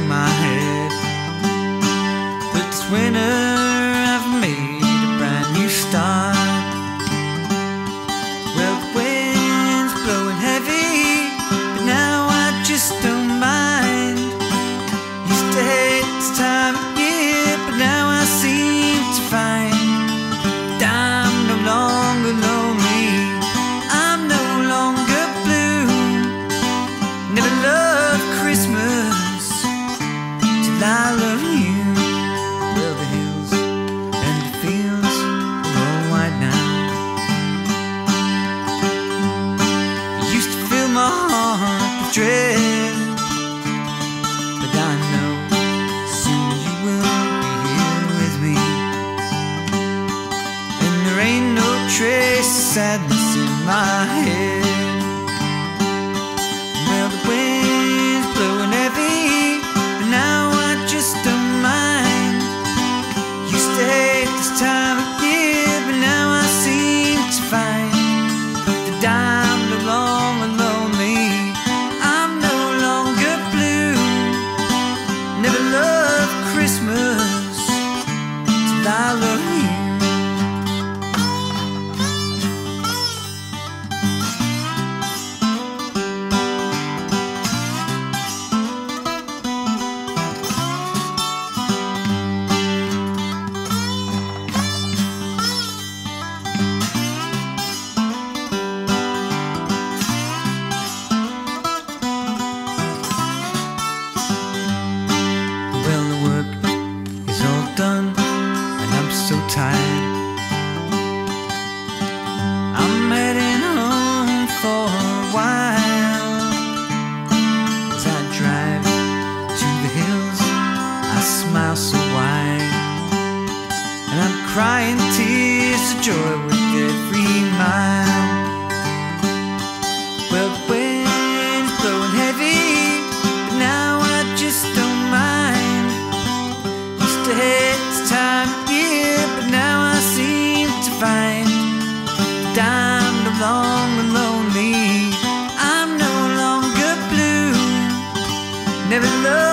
in my head. But this winter I've made a brand new start. Well, the wind's blowing heavy, but now I just don't mind. Used to hate this time of year, but now I seem to find that I'm no longer lonely, I'm no longer blue. Never loved Christmas till I love you. Well, the hills and the fields are all white now. You used to fill my heart with dread, but I know soon you will be here with me. And there ain't no trace of sadness in my head. Well, the wind's blowing heavy, but now I just don't mind. Used to hate this time of year, but now I seem to find that I'm no longer lonely, I'm no longer blue. Never loved Christmas till I love you. Well, the work is all done and I'm so tired. I'm heading home for a while. As I drive to the hills, I smile so wide, and I'm crying tears of joy with every mile. Well, the wind's blowing heavy, but now I just don't mind. Used to hate this time of year, but now I seem to find that I'm no longer lonely, I'm no longer blue. Never loved